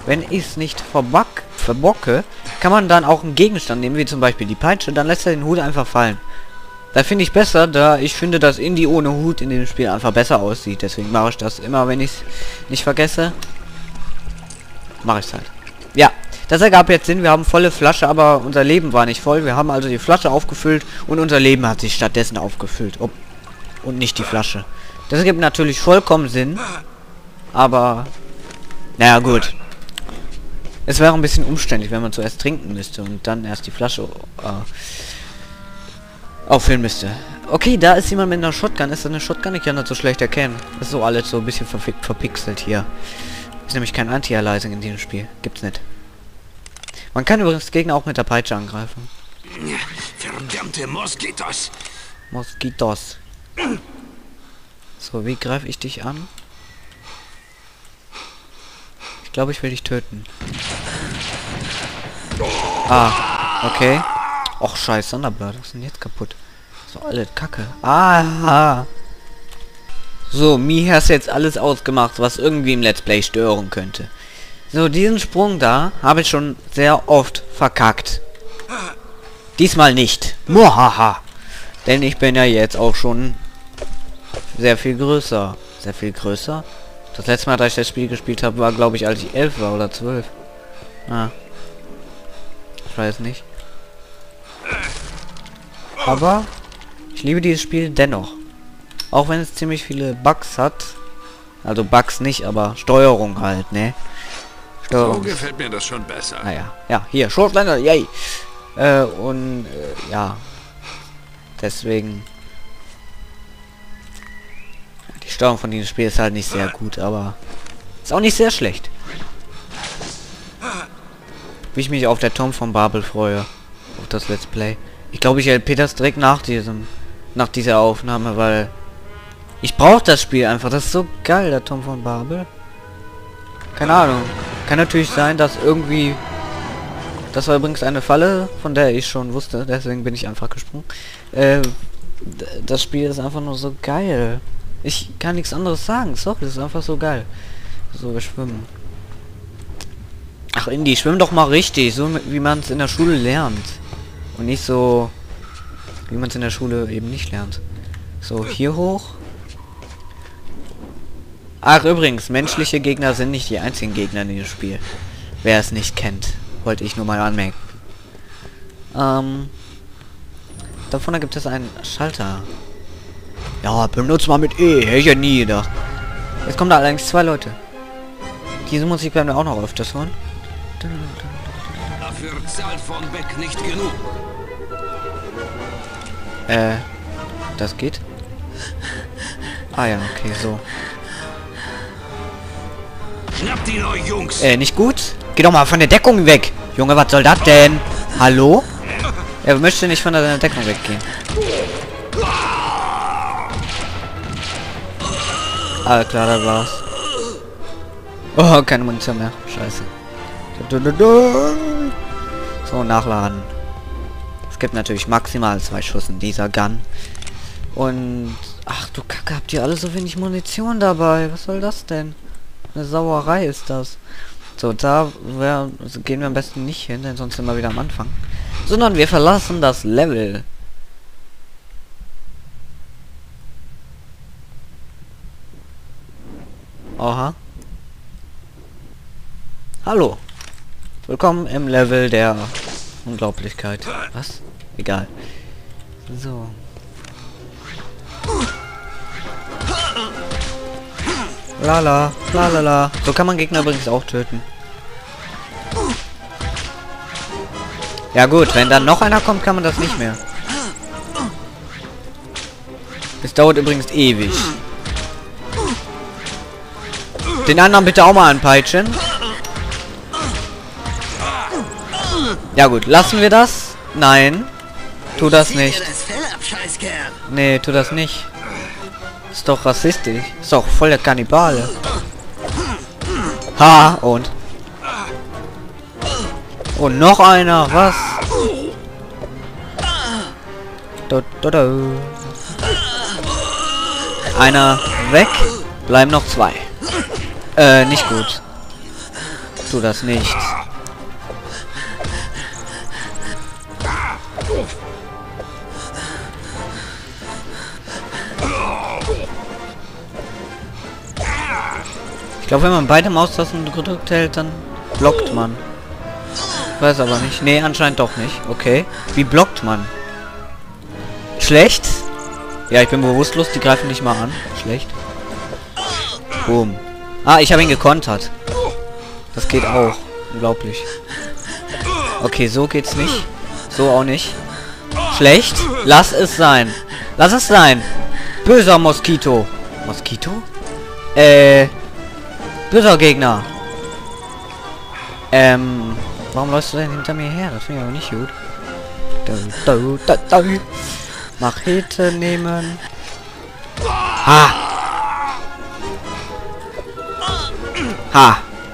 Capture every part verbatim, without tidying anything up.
wenn ich es nicht verback, verbocke, kann man dann auch einen Gegenstand nehmen, wie zum Beispiel die Peitsche, dann lässt er den Hut einfach fallen. Da finde ich besser, da ich finde, dass Indie ohne Hut in dem Spiel einfach besser aussieht. Deswegen mache ich das immer, wenn ich es nicht vergesse. Mache ich es halt. Ja, das ergab jetzt Sinn. Wir haben volle Flasche, aber unser Leben war nicht voll. Wir haben also die Flasche aufgefüllt und unser Leben hat sich stattdessen aufgefüllt. Ob und nicht die Flasche. Das ergibt natürlich vollkommen Sinn. Aber, naja gut. Es wäre ein bisschen umständlich, wenn man zuerst trinken müsste und dann erst die Flasche äh, auffüllen müsste. Okay, da ist jemand mit einer Shotgun. Ist das eine Shotgun? Ich kann das so schlecht erkennen. Das ist so alles so ein bisschen verfi verpixelt hier. Ist nämlich kein Anti-Aliasing in diesem Spiel. Gibt's nicht. Man kann übrigens Gegner auch mit der Peitsche angreifen. Verdammte Moskitos. Moskitos. So, wie greife ich dich an? Ich glaube, ich will dich töten. Ah, okay. Och, scheiß Thunderbird. Was ist denn jetzt kaputt? So, alle Kacke. Ah. So, Mi hast jetzt alles ausgemacht, was irgendwie im Let's Play stören könnte. So, diesen Sprung da habe ich schon sehr oft verkackt. Diesmal nicht. Muhaha. Denn ich bin ja jetzt auch schon sehr viel größer. Sehr viel größer? Das letzte Mal, dass ich das Spiel gespielt habe, war, glaube ich, als ich elf war oder zwölf. Ah. Ich weiß nicht. Aber ich liebe dieses Spiel dennoch. Auch wenn es ziemlich viele Bugs hat. Also Bugs nicht, aber Steuerung halt, ne? Steuerung. So gefällt mir das schon besser. Naja, ja, hier, Schrotländer, yay! Äh, und, äh, ja. Deswegen... Die Steuerung von diesem Spiel ist halt nicht sehr gut, aber... Ist auch nicht sehr schlecht. Wie ich mich auf der Tom von Babel freue. Auf das Let's Play. Ich glaube, ich hält Peters direkt nach diesem... Nach dieser Aufnahme, weil... Ich brauche das Spiel einfach. Das ist so geil, der Tom von Babel. Keine Ahnung. Kann natürlich sein, dass irgendwie... Das war übrigens eine Falle, von der ich schon wusste. Deswegen bin ich einfach gesprungen. Äh, das Spiel ist einfach nur so geil. Ich kann nichts anderes sagen. Sorry, das ist einfach so geil. So, wir schwimmen. Ach, Indie, schwimm doch mal richtig. So wie man es in der Schule lernt. Und nicht so... Wie man es in der Schule eben nicht lernt. So, hier hoch. Ach, übrigens, menschliche Gegner sind nicht die einzigen Gegner in diesem Spiel. Wer es nicht kennt, wollte ich nur mal anmerken. Ähm, da vorne gibt es einen Schalter. Ja, benutzt mal mit E, hätte ich ja nie gedacht. Jetzt kommen da allerdings zwei Leute. Diese Musik werden wir auch noch öfters hören. Dafür zahlt von Beck nicht genug. Äh, das geht? Ah ja, okay, so. Schnappt ihn euch, Jungs! Äh, nicht gut? Geh doch mal von der Deckung weg! Junge, was soll das denn? Hallo? Er möchte nicht von der Deckung weggehen. Ah, klar, da war's. Oh, keine Munition mehr. Scheiße. So, nachladen. Es gibt natürlich maximal zwei Schuss in dieser Gun. Und... Ach du Kacke, habt ihr alle so wenig Munition dabei? Was soll das denn? Eine Sauerei ist das. So, da wär, also gehen wir am besten nicht hin, denn sonst sind wir wieder am Anfang. Sondern wir verlassen das Level. Aha. Hallo. Willkommen im Level der Unglaublichkeit. Was? Egal. So. Lala, lalala. So kann man Gegner übrigens auch töten. Ja gut, wenn dann noch einer kommt, kann man das nicht mehr. Es dauert übrigens ewig. Den anderen bitte auch mal anpeitschen. Ja gut, lassen wir das? Nein. Tu das nicht. Nee, tu das nicht. Ist doch rassistisch. Ist doch voll der Kannibale. Ha, und? Und noch einer, was? Da, da, da. Einer weg. Bleiben noch zwei. Äh, nicht gut. Mach du das nicht. Ich glaube, wenn man beide Maustasten gedrückt hält, dann blockt man. Weiß aber nicht. Nee, anscheinend doch nicht. Okay. Wie blockt man? Schlecht? Ja, ich bin bewusstlos. Die greifen nicht mal an. Schlecht. Boom. Ah, ich habe ihn gekontert. Das geht auch. Unglaublich. Okay, so geht's nicht. So auch nicht. Schlecht. Lass es sein. Lass es sein. Böser Moskito. Moskito? Äh... Böser Gegner. Ähm, warum läufst du denn hinter mir her? Das finde ich aber nicht gut. Da, da, da, da. Machete nehmen. Ha! Ha!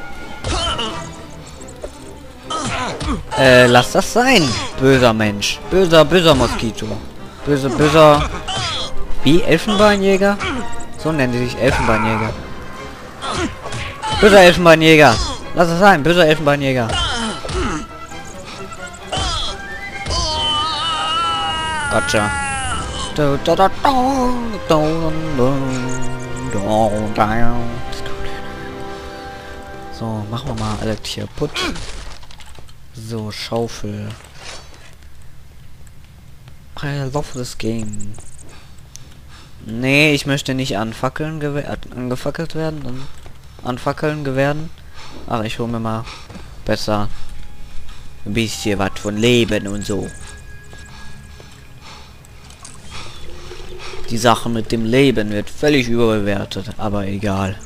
Äh, lass das sein. Böser Mensch. Böser, böser Moskito. Böser, böser... Wie? Elfenbeinjäger? So nennen die sich Elfenbeinjäger. Böser Elfenbeinjäger. Lass es sein, böser Elfenbeinjäger. Gotcha. So, machen wir mal alles hier putt. So, Schaufel. I love this game. Nee, ich möchte nicht anfackeln angefackelt werden. Dann anfackeln werden. Ach, ich hole mir mal besser ein bisschen was von Leben und so. Die Sache mit dem Leben wird völlig überbewertet, aber egal.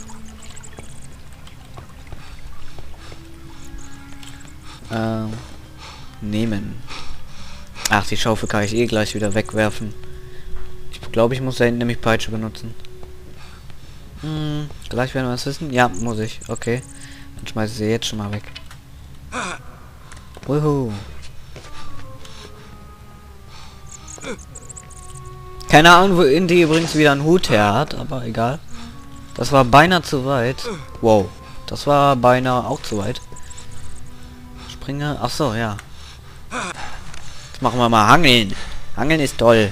Ähm, nehmen. Ach, die Schaufel kann ich eh gleich wieder wegwerfen. Ich glaube, ich muss da hinten nämlich Peitsche benutzen. Hm, gleich werden wir es wissen. Ja, muss ich. Okay. Dann schmeiße ich sie jetzt schon mal weg. Wuhu. Keine Ahnung, wo Indy übrigens wieder einen Hut her hat, aber egal. Das war beinahe zu weit. Wow. Das war beinahe auch zu weit. Springe. Ach so, ja. Jetzt machen wir mal Hangeln. Hangeln ist toll.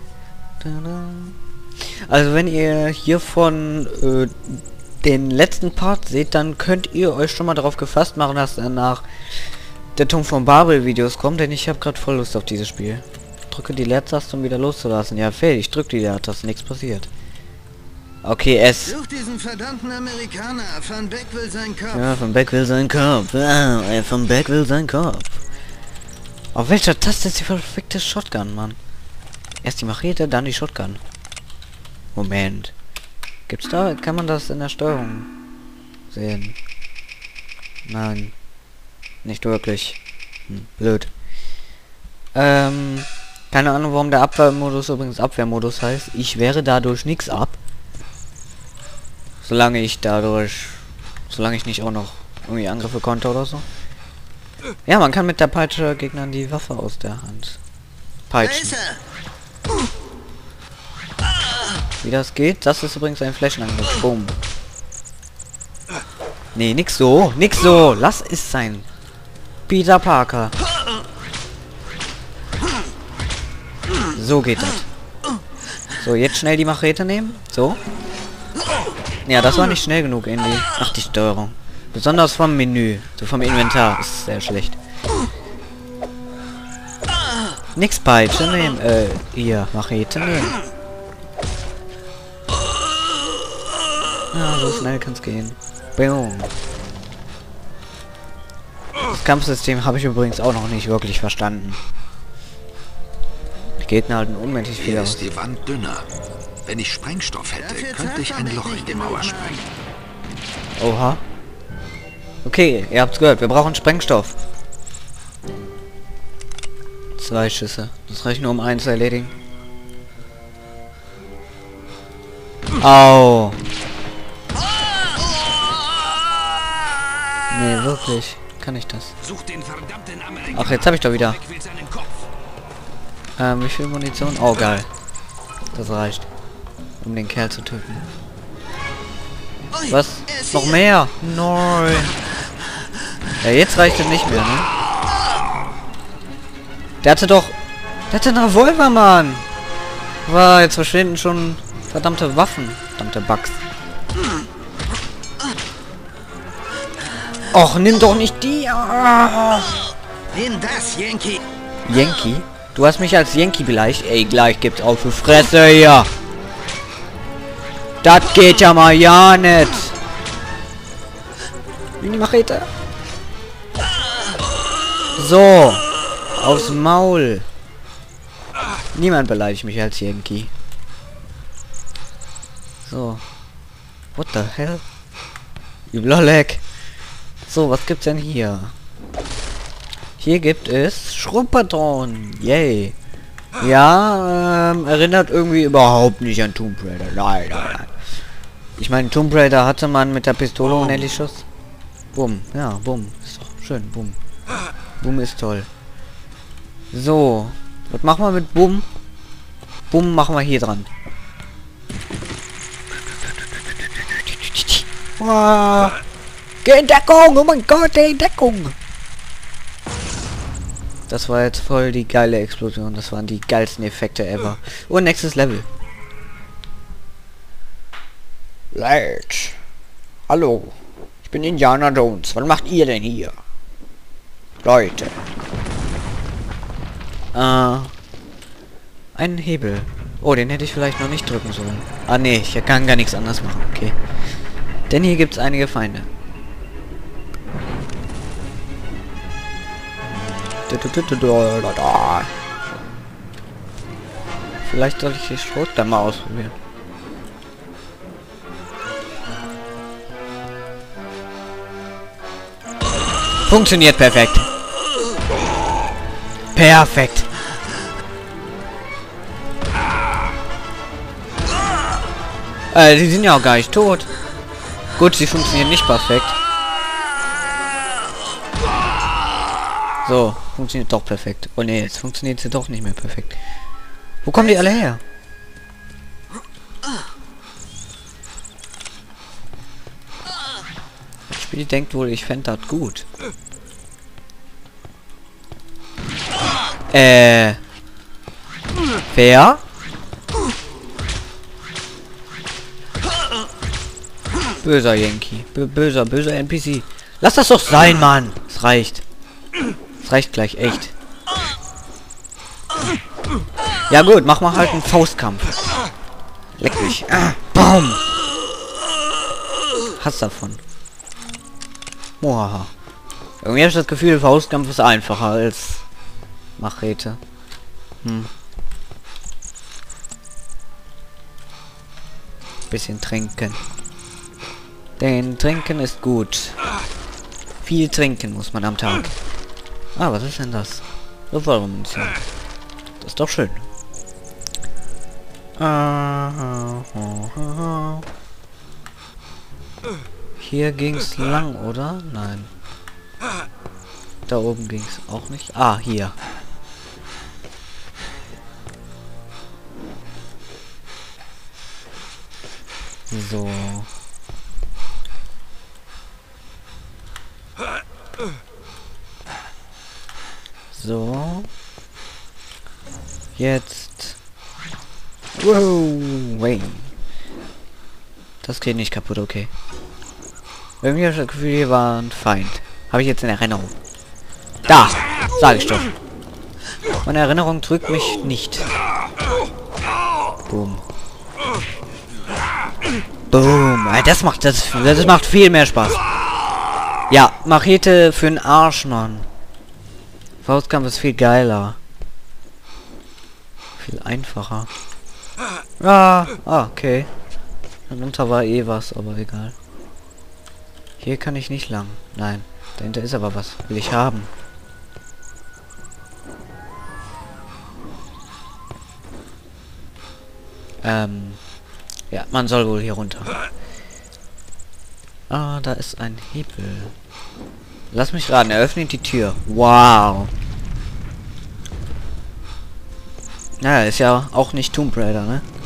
Also wenn ihr hier von äh, den letzten Part seht, dann könnt ihr euch schon mal darauf gefasst machen, dass danach der Turm von Babel Videos kommt, denn ich habe gerade voll Lust auf dieses Spiel. Drücke die Leertaste, um wieder loszulassen. Ja, fail, ich drücke die Leertaste, nichts passiert. Okay, es. Such diesen verdammten Amerikaner. Van Beck will seinen Kopf. Ja, Van Beck will seinen Kopf. Ja, Van Beck will seinen Kopf. Auf welcher Taste ist die perfekte Shotgun, Mann? Erst die Machete, dann die Shotgun. Moment. Gibt's da? Kann man das in der Steuerung sehen? Nein. Nicht wirklich. Hm, blöd. Ähm, keine Ahnung, warum der Abwehrmodus übrigens Abwehrmodus heißt. Ich wehre dadurch nichts ab. Solange ich dadurch... Solange ich nicht auch noch irgendwie Angriffe konnte oder so. Ja, man kann mit der Peitsche Gegnern die Waffe aus der Hand peitschen. Wie das geht? Das ist übrigens ein Flächenangriff. Boom. Nee, nix so. Nix so. Lass es sein. Peter Parker. So geht das. So, jetzt schnell die Machete nehmen. So. Ja, das war nicht schnell genug, Indy. Ach, die Steuerung. Besonders vom Menü. So vom Inventar. Ist sehr schlecht. Nix Peitsche nehmen. Äh, hier. Machete nehmen. Ja, so schnell kann's gehen. Boom. Das Kampfsystem habe ich übrigens auch noch nicht wirklich verstanden. Die Gegner halten unendlich viel Hier aus. ist die Wand dünner. Wenn ich Sprengstoff hätte, könnte ich ein Loch in die Mauer sprengen. Oha. Okay, ihr habt's gehört. Wir brauchen Sprengstoff. Zwei Schüsse. Das reicht nur, um einen zu erledigen. Au. Nee, wirklich. Kann ich das? Such den verdammten Amerikaner. Ach, jetzt habe ich doch wieder. Beck will seinen Kopf. Ähm, wie viel Munition? Oh, geil. Das reicht. Um den Kerl zu töten. Was? Noch mehr? Nein. Ja, jetzt reicht es nicht mehr, ne? Der hatte doch... Der hatte einen Revolver, Mann! Wow, jetzt verschwinden schon verdammte Waffen. Verdammte Bugs. Och, nimm doch nicht die! Ah. Nimm das, Yankee. Yankee? Du hast mich als Yankee beleidigt. Ey, gleich gibt's auf die Fresse hier. Das geht ja mal ja nicht. Wie die Machete. So. Aufs Maul. Niemand beleidigt mich als Yankee. So. What the hell? Übler Leck. So, was gibt's denn hier? Hier gibt es Schrumppatronen. Yay. Ja, ähm, erinnert irgendwie überhaupt nicht an Tomb Raider. Nein, nein, nein. Ich meine, Tomb Raider hatte man mit der Pistole unendlich Schuss. Bumm. Ja, bumm. Ist doch schön. Bumm. Bumm ist toll. So. Was machen wir mit Bumm? Bumm machen wir hier dran. Wow. Geh in Deckung! Oh mein Gott, geh in Deckung! Das war jetzt voll die geile Explosion. Das waren die geilsten Effekte ever. Und nächstes Level. Leute. Hallo. Ich bin Indiana Jones. Was macht ihr denn hier? Leute. Äh. Ein Hebel. Oh, den hätte ich vielleicht noch nicht drücken sollen. Ah, nee. Ich kann gar nichts anderes machen. Okay. Denn hier gibt es einige Feinde. Vielleicht soll ich die Schrot da mal ausprobieren. Funktioniert perfekt. Perfekt. Äh, die sind ja auch gar nicht tot. Gut, sie funktionieren nicht perfekt. So, funktioniert doch perfekt. Oh ne, jetzt funktioniert sie doch nicht mehr perfekt. Wo kommen die alle her? Das Spiel denkt wohl, ich fände das gut. Äh. Wer? Böser Yankee. B böser, böser N P C. Lass das doch sein, Mann. Es reicht. Es reicht gleich, echt. Ja gut, mach mal halt einen Faustkampf. Leck mich. Ah, Baum. Hass davon. Mohaha. Irgendwie habe ich das Gefühl, Faustkampf ist einfacher als Machete. Hm. Bisschen trinken. Denn trinken ist gut. Viel trinken muss man am Tag. Ah, was ist denn das? So, warum nicht? Das ist doch schön. Hier ging's lang, oder? Nein. Da oben ging's auch nicht. Ah, hier. So. So. Jetzt. Wow. Wayne. Das geht nicht kaputt, okay. Irgendwie habe ich das Gefühl, hier war ein Feind. Habe ich jetzt in Erinnerung. Da! Sage ich doch. Meine Erinnerung trügt mich nicht. Boom. Boom. Das macht das, das macht viel mehr Spaß. Ja, Machete für den Arsch, Mann. Faustkampf ist viel geiler. Viel einfacher. Ah, ah, okay. Darunter war eh was, aber egal. Hier kann ich nicht lang. Nein, dahinter ist aber was. Will ich haben. Ähm, ja, man soll wohl hier runter. Ah, da ist ein Hebel. Lass mich raten, er öffnet die Tür. Wow. Naja, ist ja auch nicht Tomb Raider, ne?